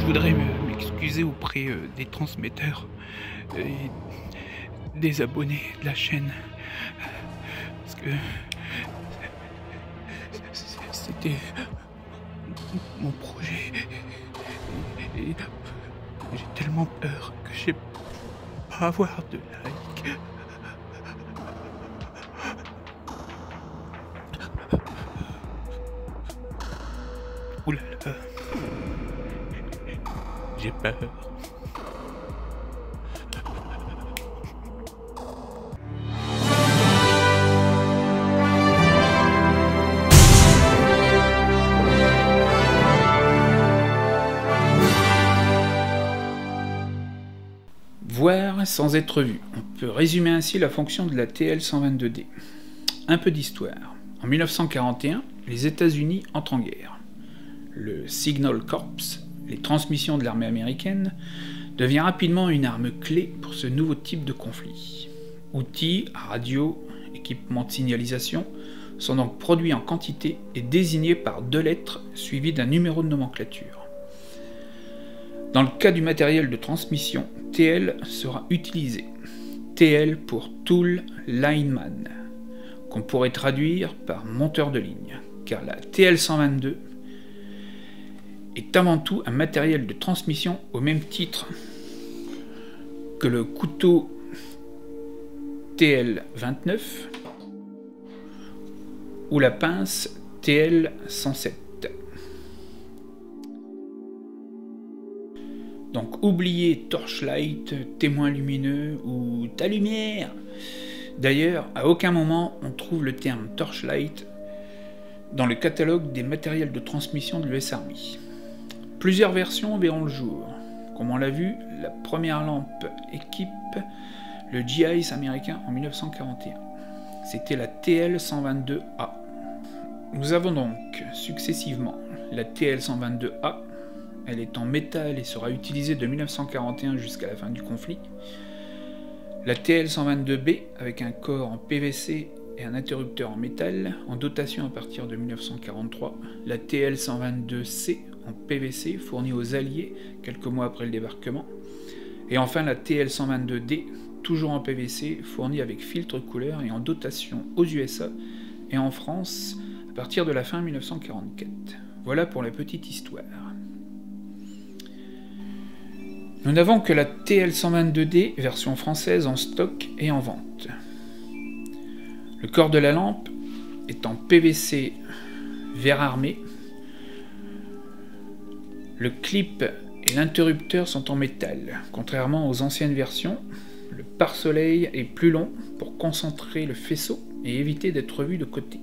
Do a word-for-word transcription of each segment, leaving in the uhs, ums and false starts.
voudrais m'excuser auprès euh, des transmetteurs et des abonnés de la chaîne. Parce que c'était mon projet. Et j'ai tellement peur que j'ai pas avoir de like. Oulala. J'ai peur. Voir sans être vu. On peut résumer ainsi la fonction de la T L cent vingt-deux D. Un peu d'histoire. En mille neuf cent quarante et un, les États-Unis entrent en guerre. Le Signal Corps, les transmissions de l'armée américaine, devient rapidement une arme clé pour ce nouveau type de conflit. Outils, radios, équipements de signalisation sont donc produits en quantité et désignés par deux lettres suivies d'un numéro de nomenclature. Dans le cas du matériel de transmission, T L sera utilisé. T L pour Tool Lineman, qu'on pourrait traduire par monteur de ligne, car la T L cent vingt-deux est avant tout un matériel de transmission au même titre que le couteau T L vingt-neuf ou la pince T L cent sept. Donc oubliez Torchlight, témoin lumineux ou ta lumière. D'ailleurs, à aucun moment on trouve le terme Torchlight dans le catalogue des matériels de transmission de l'U S Army. Plusieurs versions verront le jour. Comme on l'a vu, la première lampe équipe le G I S américain en mille neuf cent quarante et un. C'était la T L cent vingt-deux A. Nous avons donc successivement la T L cent vingt-deux A. Elle est en métal et sera utilisée de mille neuf cent quarante et un jusqu'à la fin du conflit. La T L cent vingt-deux B, avec un corps en P V C et un interrupteur en métal, en dotation à partir de mille neuf cent quarante-trois. La T L cent vingt-deux C, en P V C, fournie aux Alliés quelques mois après le débarquement. Et enfin la T L cent vingt-deux D, toujours en P V C, fournie avec filtre couleur et en dotation aux U S A et en France à partir de la fin mille neuf cent quarante-quatre. Voilà pour la petite histoire. Nous n'avons que la T L cent vingt-deux D version française en stock et en vente. Le corps de la lampe est en P V C vert armé. Le clip et l'interrupteur sont en métal. Contrairement aux anciennes versions, le pare-soleil est plus long pour concentrer le faisceau et éviter d'être vu de côté.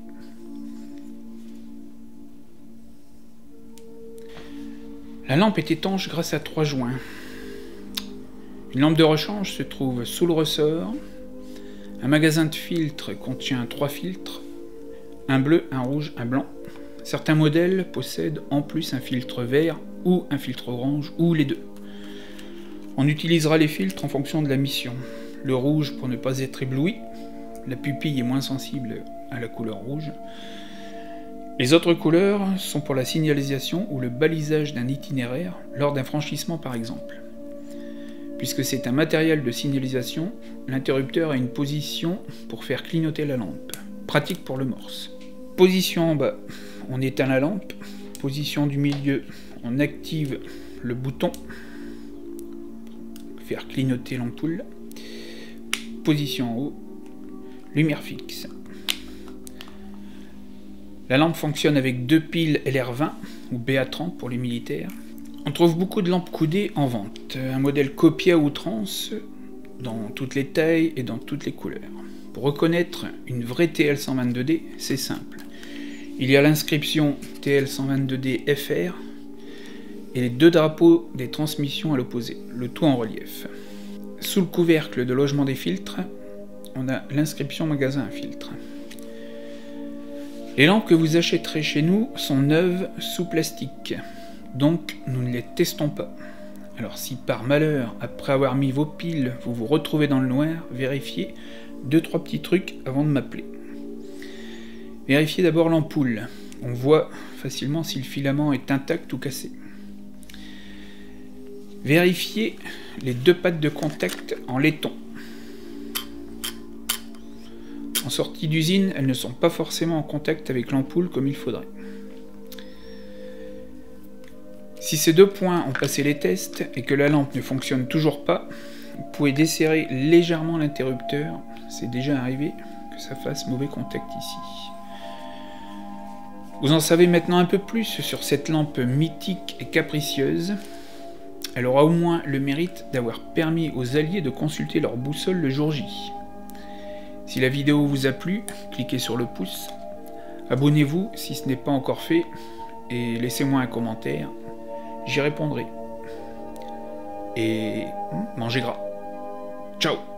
La lampe est étanche grâce à trois joints. Une lampe de rechange se trouve sous le ressort. Un magasin de filtres contient trois filtres, un bleu, un rouge, un blanc. Certains modèles possèdent en plus un filtre vert ou un filtre orange, ou les deux. On utilisera les filtres en fonction de la mission. Le rouge pour ne pas être ébloui, la pupille est moins sensible à la couleur rouge. Les autres couleurs sont pour la signalisation ou le balisage d'un itinéraire lors d'un franchissement par exemple. Puisque c'est un matériel de signalisation, l'interrupteur a une position pour faire clignoter la lampe. Pratique pour le morse. Position en bas, on éteint la lampe. Position du milieu, on active le bouton pour faire clignoter l'ampoule. Position en haut, lumière fixe. La lampe fonctionne avec deux piles L R vingt ou B A trente pour les militaires. On trouve beaucoup de lampes coudées en vente, un modèle copié à outrance dans toutes les tailles et dans toutes les couleurs. Pour reconnaître une vraie T L cent vingt-deux D, c'est simple. Il y a l'inscription T L cent vingt-deux D F R et les deux drapeaux des transmissions à l'opposé, le tout en relief. Sous le couvercle de logement des filtres, on a l'inscription magasin à filtres. Les lampes que vous achèterez chez nous sont neuves sous plastique. Donc nous ne les testons pas. Alors si par malheur, après avoir mis vos piles, vous vous retrouvez dans le noir, vérifiez deux trois petits trucs avant de m'appeler. Vérifiez d'abord l'ampoule. On voit facilement si le filament est intact ou cassé. Vérifiez les deux pattes de contact en laiton. En sortie d'usine, elles ne sont pas forcément en contact avec l'ampoule comme il faudrait. Si ces deux points ont passé les tests et que la lampe ne fonctionne toujours pas, vous pouvez desserrer légèrement l'interrupteur. C'est déjà arrivé que ça fasse mauvais contact ici. Vous en savez maintenant un peu plus sur cette lampe mythique et capricieuse. Elle aura au moins le mérite d'avoir permis aux alliés de consulter leur boussole le jour J. Si la vidéo vous a plu, cliquez sur le pouce. Abonnez-vous si ce n'est pas encore fait et laissez-moi un commentaire. J'y répondrai. Et mangez gras. Ciao!